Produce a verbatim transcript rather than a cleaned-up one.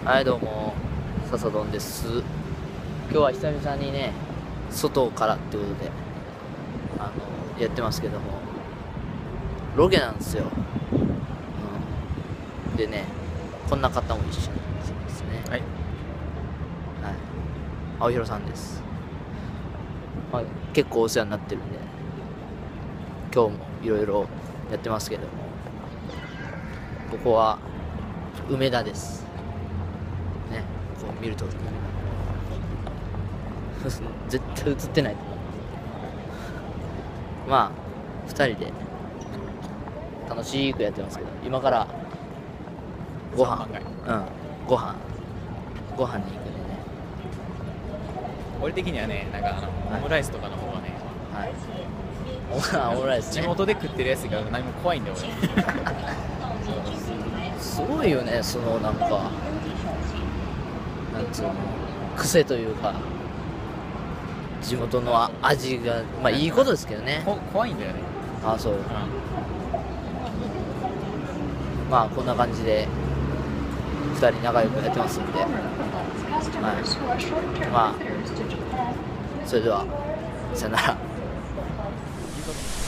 はい、どうも、笹丼です。今日は久々にね、外からってことで、あの、やってますけども、ロケなんですよ。うん、でね、こんな方も一緒にですね。 はい。 はい。青広さんです。まあ、結構お世話になってるんで、今日もいろいろやってますけども、ここは梅田です。ね、こう見ると絶対映ってないと思う。まあふたりで楽しくやってますけど、今からご飯三番街うんご飯ご飯に行くんでね。 俺的にはね、なんかあの、 はいオムライスとかの方がね、 はいおあオムライス地ね、 元で食ってるやつが何も怖いんだよ俺。 すごいよね、そのなんかなんつうの癖というか、地元のあ味がまあいいことですけどね。 こ怖いんだよね。 ああそう。 うまあこんな感じでふたり仲良くやってますんで、はい、まあそれではさよなら。 ん。